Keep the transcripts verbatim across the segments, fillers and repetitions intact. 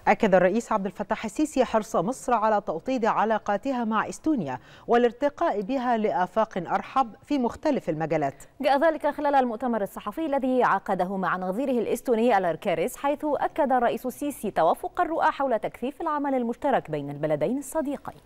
أكد الرئيس عبد الفتاح السيسي حرص مصر على توطيد علاقاتها مع إستونيا والارتقاء بها لآفاق أرحب في مختلف المجالات. جاء ذلك خلال المؤتمر الصحفي الذي عقده مع نظيره الإستوني ألاركاريس، حيث أكد الرئيس السيسي توافق الرؤى حول تكثيف العمل المشترك بين البلدين الصديقين.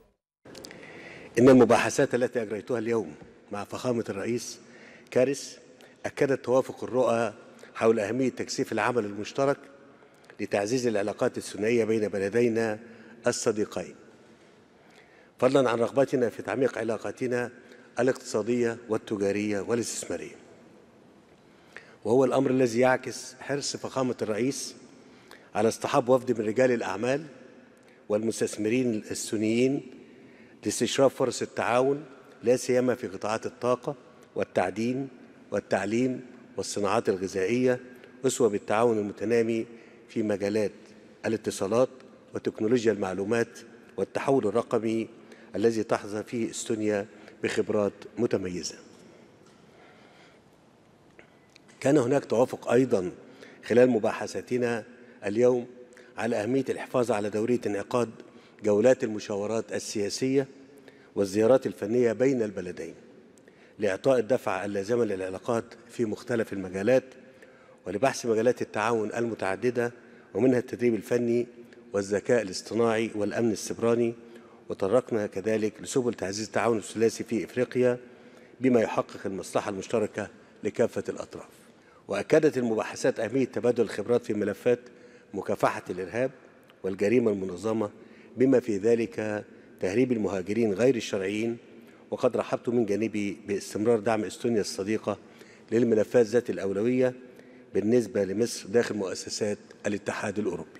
إن المباحثات التي أجريتها اليوم مع فخامة الرئيس كاريس أكدت توافق الرؤى حول أهمية تكثيف العمل المشترك لتعزيز العلاقات الثنائية بين بلدينا الصديقين، فضلا عن رغبتنا في تعميق علاقاتنا الاقتصادية والتجارية والاستثمارية. وهو الأمر الذي يعكس حرص فخامة الرئيس على اصطحاب وفد من رجال الأعمال والمستثمرين السنيين لاستشراف فرص التعاون، لا سيما في قطاعات الطاقة والتعدين والتعليم والصناعات الغذائية، أسوة بالتعاون المتنامي في مجالات الاتصالات وتكنولوجيا المعلومات والتحول الرقمي الذي تحظى فيه استونيا بخبرات متميزة. كان هناك توافق أيضا خلال مباحثاتنا اليوم على أهمية الحفاظ على دورية انعقاد جولات المشاورات السياسية والزيارات الفنية بين البلدين لإعطاء الدفعة اللازمة للعلاقات في مختلف المجالات ولبحث مجالات التعاون المتعددة، ومنها التدريب الفني والذكاء الاصطناعي والأمن السيبراني. وطرقنا كذلك لسبل تعزيز التعاون الثلاثي في إفريقيا بما يحقق المصلحة المشتركة لكافة الأطراف. وأكدت المباحثات أهمية تبادل الخبرات في ملفات مكافحة الإرهاب والجريمة المنظمة، بما في ذلك تهريب المهاجرين غير الشرعيين. وقد رحبت من جانبي باستمرار دعم استونيا الصديقة للملفات ذات الأولوية بالنسبة لمصر داخل مؤسسات الاتحاد الأوروبي.